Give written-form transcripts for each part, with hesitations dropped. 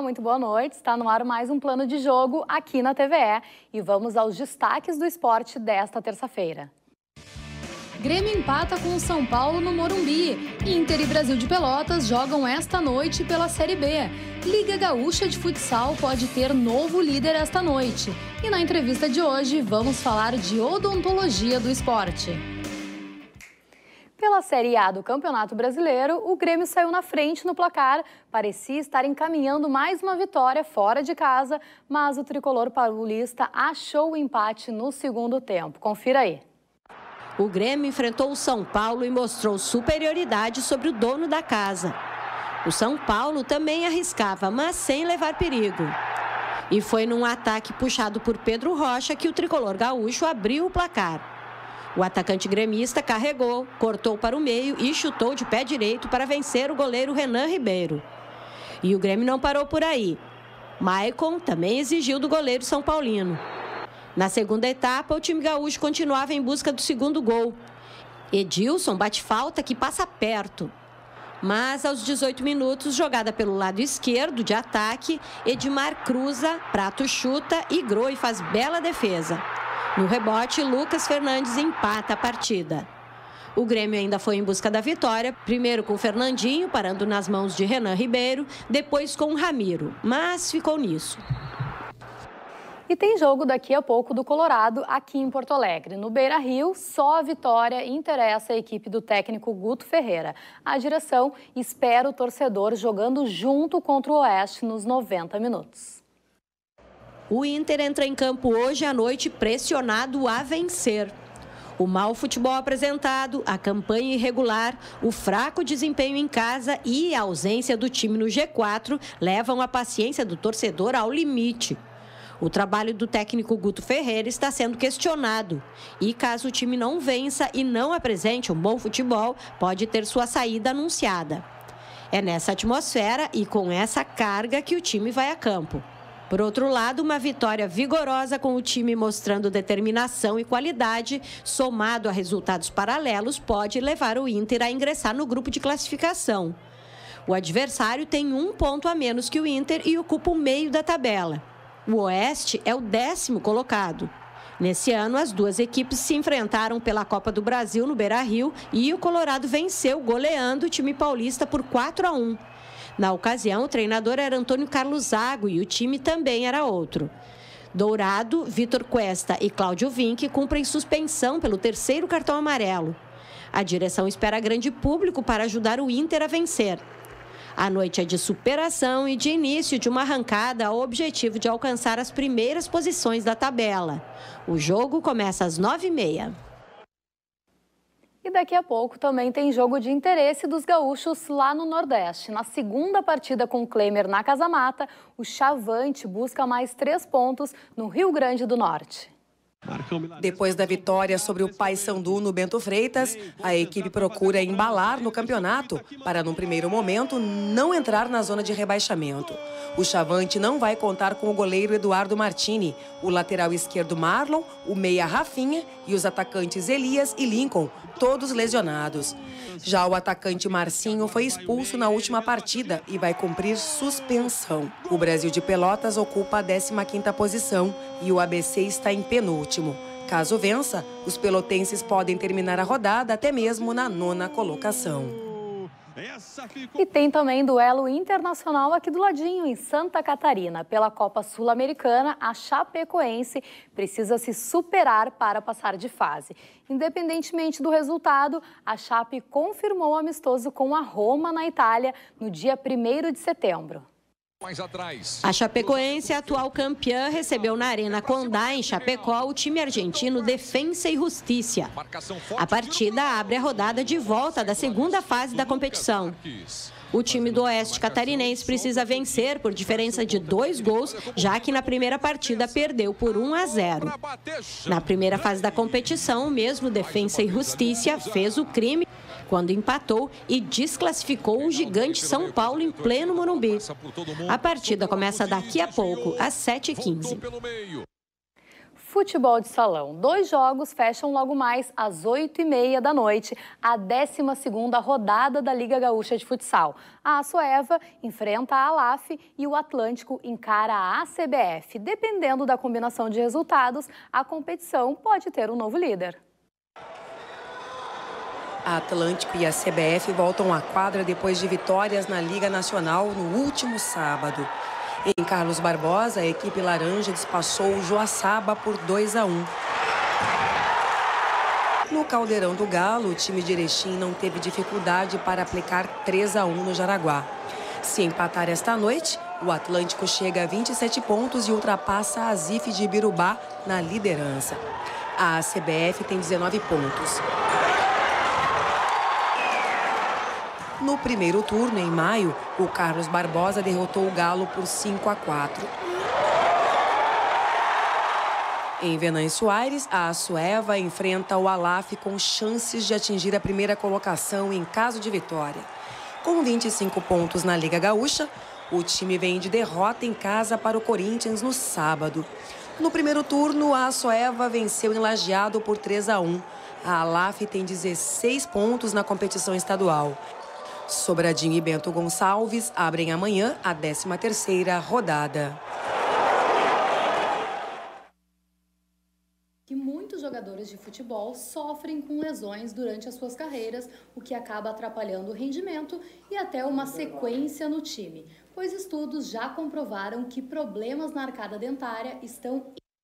muito boa noite. Está no ar mais um Plano de Jogo aqui na TVE. E vamos aos destaques do esporte desta terça-feira. Grêmio empata com o São Paulo no Morumbi. Inter e Brasil de Pelotas jogam esta noite pela Série B. Liga Gaúcha de Futsal pode ter novo líder esta noite. E na entrevista de hoje vamos falar de odontologia do esporte. Pela Série A do Campeonato Brasileiro, o Grêmio saiu na frente no placar. Parecia estar encaminhando mais uma vitória fora de casa, mas o tricolor paulista achou o empate no segundo tempo. Confira aí. O Grêmio enfrentou o São Paulo e mostrou superioridade sobre o dono da casa. O São Paulo também arriscava, mas sem levar perigo. E foi num ataque puxado por Pedro Rocha que o tricolor gaúcho abriu o placar. O atacante gremista carregou, cortou para o meio e chutou de pé direito para vencer o goleiro Renan Ribeiro. E o Grêmio não parou por aí. Maicon também exigiu do goleiro São Paulino. Na segunda etapa, o time gaúcho continuava em busca do segundo gol. Edilson bate falta que passa perto. Mas aos 18 minutos, jogada pelo lado esquerdo de ataque, Edmar cruza, Prato chuta e Groi faz bela defesa. No rebote, Lucas Fernandes empata a partida. O Grêmio ainda foi em busca da vitória, primeiro com Fernandinho, parando nas mãos de Renan Ribeiro, depois com Ramiro, mas ficou nisso. E tem jogo daqui a pouco do Colorado aqui em Porto Alegre. No Beira-Rio, só a vitória interessa a equipe do técnico Guto Ferreira. A direção espera o torcedor jogando junto contra o Oeste nos 90 minutos. O Inter entra em campo hoje à noite pressionado a vencer. O mau futebol apresentado, a campanha irregular, o fraco desempenho em casa e a ausência do time no G4 levam a paciência do torcedor ao limite. O trabalho do técnico Guto Ferreira está sendo questionado. E caso o time não vença e não apresente um bom futebol, pode ter sua saída anunciada. É nessa atmosfera e com essa carga que o time vai a campo. Por outro lado, uma vitória vigorosa com o time mostrando determinação e qualidade, somado a resultados paralelos, pode levar o Inter a ingressar no grupo de classificação. O adversário tem 1 ponto a menos que o Inter e ocupa o meio da tabela. O Oeste é o 10º colocado. Nesse ano, as duas equipes se enfrentaram pela Copa do Brasil no Beira-Rio e o Colorado venceu, goleando o time paulista por 4-1. Na ocasião, o treinador era Antônio Carlos Zago e o time também era outro. Dourado, Vitor Cuesta e Cláudio Vinck cumprem suspensão pelo 3º cartão amarelo. A direção espera grande público para ajudar o Inter a vencer. A noite é de superação e de início de uma arrancada ao objetivo de alcançar as primeiras posições da tabela. O jogo começa às 9h30. E daqui a pouco também tem jogo de interesse dos gaúchos lá no Nordeste. Na segunda partida com o Klemer na Casa Mata, o Chavante busca mais 3 pontos no Rio Grande do Norte. Depois da vitória sobre o Paysandu no Bento Freitas, a equipe procura embalar no campeonato para, num primeiro momento, não entrar na zona de rebaixamento. O Chavante não vai contar com o goleiro Eduardo Martini, o lateral esquerdo Marlon, o meia Rafinha e os atacantes Elias e Lincoln, todos lesionados. Já o atacante Marcinho foi expulso na última partida e vai cumprir suspensão. O Brasil de Pelotas ocupa a 15ª posição e o ABC está em penúltimo. Caso vença, os pelotenses podem terminar a rodada até mesmo na 9ª colocação. E tem também duelo internacional aqui do ladinho, em Santa Catarina. Pela Copa Sul-Americana, a Chapecoense precisa se superar para passar de fase. Independentemente do resultado, a Chape confirmou o amistoso com a Roma, na Itália, no dia 1º de setembro. A Chapecoense, atual campeã, recebeu na Arena Condá, em Chapecó, o time argentino Defensa e Justiça. A partida abre a rodada de volta da segunda fase da competição. O time do Oeste Catarinense precisa vencer por diferença de 2 gols, já que na primeira partida perdeu por 1-0. Na primeira fase da competição, o mesmo Defensa e Justiça fez o crime quando empatou e desclassificou o gigante São Paulo em pleno Morumbi. A partida começa daqui a pouco, às 7h15. Futebol de salão. 2 jogos fecham logo mais às 8h30 da noite, a 12ª rodada da Liga Gaúcha de Futsal. A Açoeva enfrenta a Alaf e o Atlântico encara a ACBF. Dependendo da combinação de resultados, a competição pode ter um novo líder. A Atlântico e a CBF voltam à quadra depois de vitórias na Liga Nacional no último sábado. Em Carlos Barbosa, a equipe laranja despachou o Joaçaba por 2-1. No Caldeirão do Galo, o time de Erechim não teve dificuldade para aplicar 3-1 no Jaraguá. Se empatar esta noite, o Atlântico chega a 27 pontos e ultrapassa a Zif de Ibirubá na liderança. A CBF tem 19 pontos. No primeiro turno, em maio, o Carlos Barbosa derrotou o Galo por 5-4. Em Venâncio Aires, a Açoeva enfrenta o Alaf com chances de atingir a primeira colocação em caso de vitória. Com 25 pontos na Liga Gaúcha, o time vem de derrota em casa para o Corinthians no sábado. No primeiro turno, a Açoeva venceu em Lajeado por 3-1. A Alaf tem 16 pontos na competição estadual. Sobradinho e Bento Gonçalves abrem amanhã a 13ª rodada. Que muitos jogadores de futebol sofrem com lesões durante as suas carreiras, o que acaba atrapalhando o rendimento e até uma sequência no time, pois estudos já comprovaram que problemas na arcada dentária estão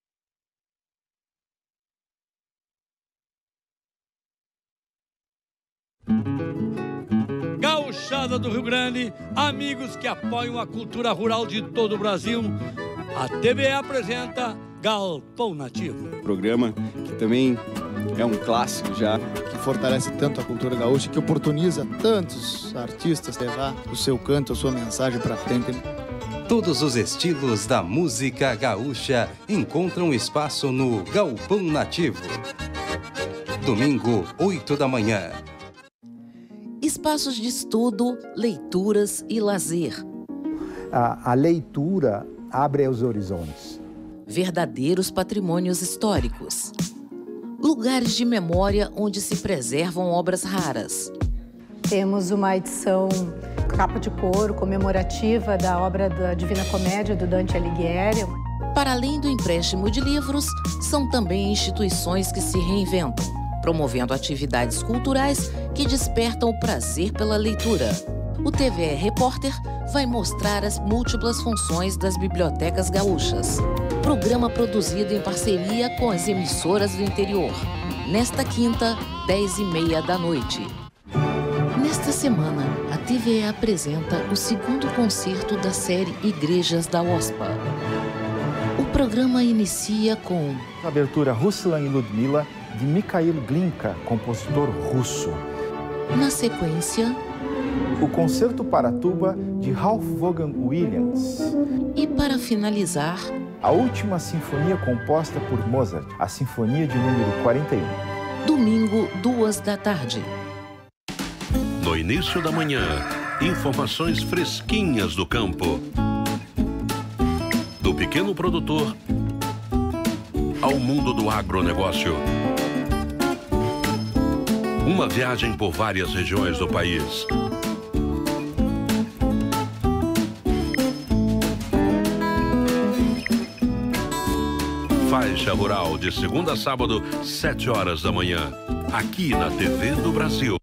Gauchada do Rio Grande, amigos que apoiam a cultura rural de todo o Brasil, a TVE apresenta Galpão Nativo. Programa que também é um clássico já. Que fortalece tanto a cultura gaúcha, que oportuniza tantos artistas levar o seu canto, a sua mensagem para frente. Todos os estilos da música gaúcha encontram espaço no Galpão Nativo. Domingo, 8 da manhã. Espaços de estudo, leituras e lazer. A leitura abre os horizontes. Verdadeiros patrimônios históricos. Lugares de memória onde se preservam obras raras. Temos uma edição capa de couro comemorativa da obra da Divina Comédia do Dante Alighieri. Para além do empréstimo de livros, são também instituições que se reinventam, promovendo atividades culturais que despertam o prazer pela leitura. O TVE Repórter vai mostrar as múltiplas funções das bibliotecas gaúchas. Programa produzido em parceria com as emissoras do interior. Nesta quinta, 10h30 da noite. Nesta semana, a TVE apresenta o 2º concerto da série Igrejas da OSPA. O programa inicia com A abertura Ruslan e Ludmila, de Mikhail Glinka, compositor russo. Na sequência, o Concerto para Tuba, de Ralph Vaughan Williams. E para finalizar, a última sinfonia composta por Mozart, a Sinfonia de número 41. Domingo, 2 da tarde. No início da manhã, informações fresquinhas do campo. Do pequeno produtor ao mundo do agronegócio. Uma viagem por várias regiões do país. Faixa Rural, de segunda a sábado, 7 horas da manhã. Aqui na TV do Brasil.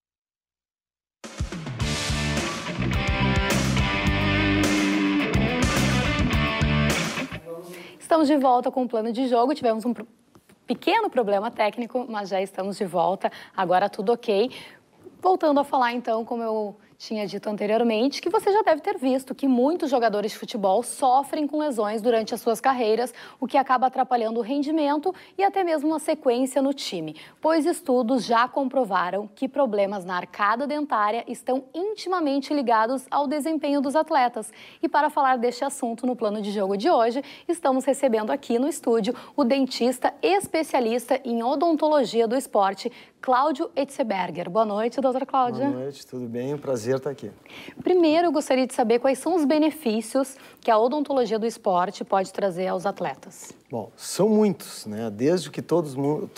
Estamos de volta com o plano de jogo. Tivemos um pequeno problema técnico, mas já estamos de volta. Agora tudo ok. Voltando a falar, então, como eu tinha dito anteriormente, que você já deve ter visto que muitos jogadores de futebol sofrem com lesões durante as suas carreiras, o que acaba atrapalhando o rendimento e até mesmo uma sequência no time, pois estudos já comprovaram que problemas na arcada dentária estão intimamente ligados ao desempenho dos atletas. E para falar deste assunto no plano de jogo de hoje, estamos recebendo aqui no estúdio o dentista especialista em odontologia do esporte, Cláudio Etzeberger. Boa noite, doutora Cláudia. Boa noite, tudo bem? Um prazer estar aqui. Primeiro, eu gostaria de saber quais são os benefícios que a odontologia do esporte pode trazer aos atletas. Bom, são muitos, né? Desde que todas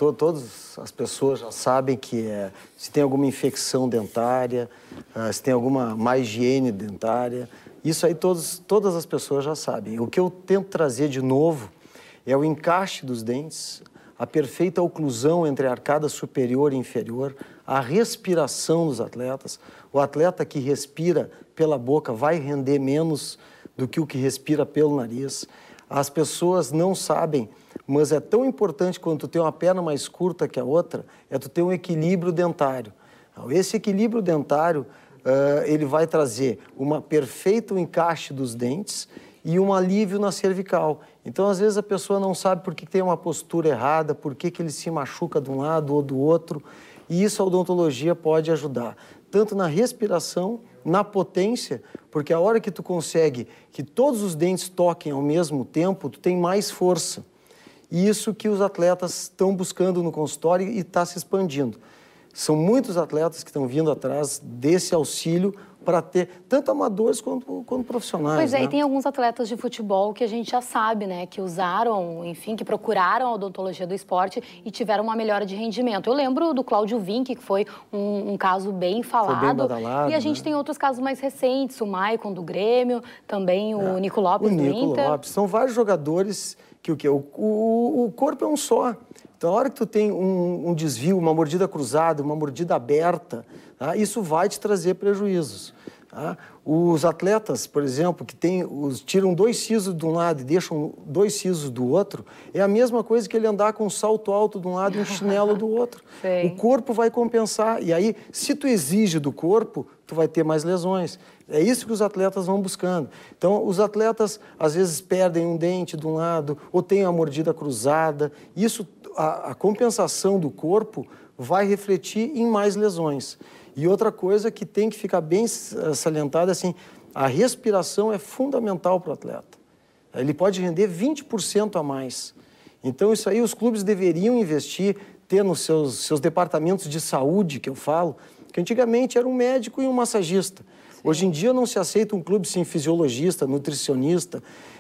as pessoas já sabem que se tem alguma infecção dentária, se tem alguma má higiene dentária, isso aí todas as pessoas já sabem. O que eu tento trazer de novo é o encaixe dos dentes, a perfeita oclusão entre a arcada superior e inferior, a respiração dos atletas. O atleta que respira pela boca vai render menos do que o que respira pelo nariz. As pessoas não sabem, mas é tão importante quando tu tem uma perna mais curta que a outra, é tu ter um equilíbrio dentário. Esse equilíbrio dentário, ele vai trazer um perfeito encaixe dos dentes e um alívio na cervical. Então, às vezes, a pessoa não sabe por que tem uma postura errada, por que ele se machuca de um lado ou do outro, e isso a odontologia pode ajudar, tanto na respiração, na potência, porque a hora que tu consegue que todos os dentes toquem ao mesmo tempo, tu tem mais força. E isso que os atletas estão buscando no consultório e está se expandindo. São muitos atletas que estão vindo atrás desse auxílio para ter tanto amadores quanto profissionais. Pois é, né? E tem alguns atletas de futebol que a gente já sabe, né, que usaram, enfim, que procuraram a odontologia do esporte e tiveram uma melhora de rendimento. Eu lembro do Cláudio Vinck, que foi um caso bem falado. Foi bem badalado, e a gente tem outros casos mais recentes, o Maicon do Grêmio, também o Nico Lopes do Inter. O Nico Lopes. São vários jogadores que o corpo é um só. Então, a hora que tu tem um desvio, uma mordida cruzada, uma mordida aberta, tá? Isso vai te trazer prejuízos. Tá? Os atletas, por exemplo, que tiram 2 sisos de um lado e deixam 2 sisos do outro, é a mesma coisa que ele andar com um salto alto de um lado e um chinelo do outro. Sim. O corpo vai compensar. E aí, se tu exige do corpo, tu vai ter mais lesões. É isso que os atletas vão buscando. Então, os atletas, às vezes, perdem um dente de um lado ou têm a mordida cruzada. Isso, a compensação do corpo vai refletir em mais lesões. E outra coisa que tem que ficar bem salientada, assim, a respiração é fundamental para o atleta. Ele pode render 20% a mais. Então, isso aí os clubes deveriam investir, ter nos seus departamentos de saúde, que eu falo, que antigamente era um médico e um massagista. Hoje em dia não se aceita um clube sem fisiologista, nutricionista,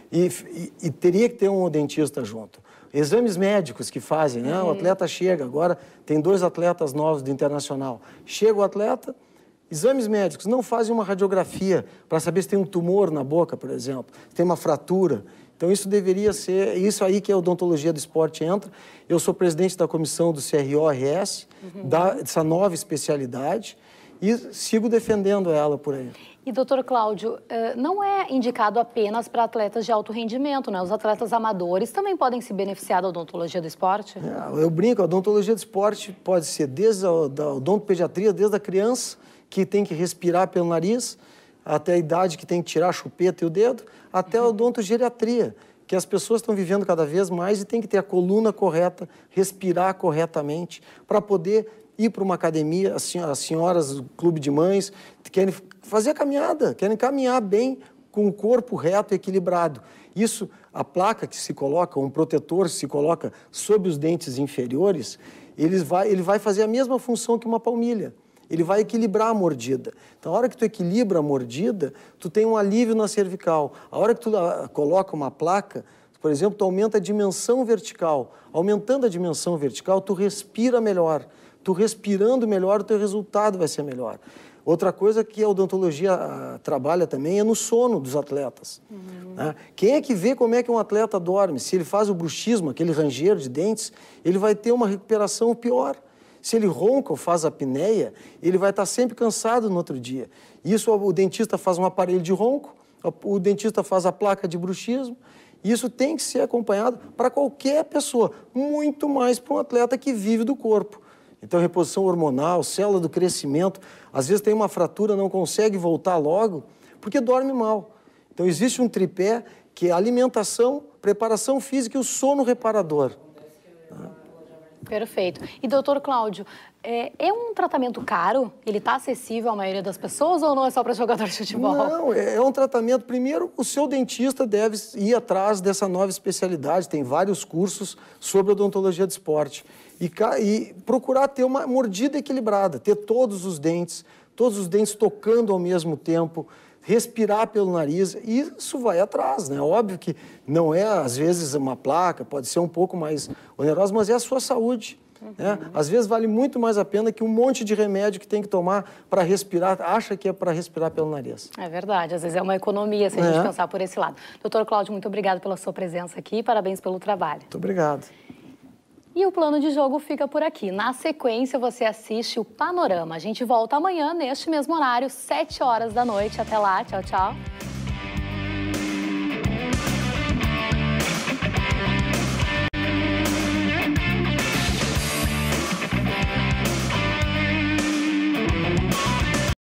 e teria que ter um dentista junto. Exames médicos que fazem, né? O atleta chega, agora tem 2 atletas novos do Internacional. Chega o atleta, exames médicos, não fazem uma radiografia para saber se tem um tumor na boca, por exemplo, se tem uma fratura. Então isso deveria ser, isso aí que a odontologia do esporte entra. Eu sou presidente da comissão do CRO-RS, dessa nova especialidade, e sigo defendendo ela por aí. E, doutor Cláudio, não é indicado apenas para atletas de alto rendimento, né? Os atletas amadores também podem se beneficiar da odontologia do esporte? Eu brinco, a odontologia do esporte pode ser desde a odontopediatria, desde a criança, que tem que respirar pelo nariz, até a idade que tem que tirar a chupeta e o dedo, até a odontogeriatria, que as pessoas estão vivendo cada vez mais e tem que ter a coluna correta, respirar corretamente, para poder ir para uma academia. As senhoras do clube de mães querem fazer a caminhada, querem caminhar bem com o corpo reto e equilibrado. Isso, a placa que se coloca, um protetor que se coloca sobre os dentes inferiores, ele vai fazer a mesma função que uma palmilha. Ele vai equilibrar a mordida. Então, a hora que tu equilibra a mordida, tu tem um alívio na cervical. A hora que tu coloca uma placa, por exemplo, tu aumenta a dimensão vertical. Aumentando a dimensão vertical, tu respira melhor. Tu respirando melhor, o teu resultado vai ser melhor. Outra coisa que a odontologia trabalha também é no sono dos atletas. Né? Quem é que vê como é que um atleta dorme? Se ele faz o bruxismo, aquele ranger de dentes, ele vai ter uma recuperação pior. Se ele ronca ou faz a apneia, ele vai estar sempre cansado no outro dia. Isso o dentista faz um aparelho de ronco, o dentista faz a placa de bruxismo. Isso tem que ser acompanhado para qualquer pessoa, muito mais para um atleta que vive do corpo. Então, reposição hormonal, célula do crescimento, às vezes tem uma fratura, não consegue voltar logo, porque dorme mal. Então, existe um tripé que é alimentação, preparação física e o sono reparador. Perfeito. E, doutor Cláudio, é um tratamento caro? Ele está acessível à maioria das pessoas ou não é só para jogador de futebol? Não, é um tratamento... Primeiro, o seu dentista deve ir atrás dessa nova especialidade. Tem vários cursos sobre odontologia de esporte. E procurar ter uma mordida equilibrada, ter todos os dentes tocando ao mesmo tempo, respirar pelo nariz, e isso vai atrás, né? Óbvio que não é, às vezes, uma placa, pode ser um pouco mais onerosa, mas é a sua saúde. Né? Às vezes vale muito mais a pena que um monte de remédio que tem que tomar para respirar, acha que é para respirar pelo nariz. É verdade, às vezes é uma economia se a gente pensar por esse lado. Doutor Cláudio, muito obrigado pela sua presença aqui, parabéns pelo trabalho. Muito obrigado. E o Plano de Jogo fica por aqui. Na sequência, você assiste o Panorama. A gente volta amanhã, neste mesmo horário, 7 horas da noite. Até lá, tchau, tchau.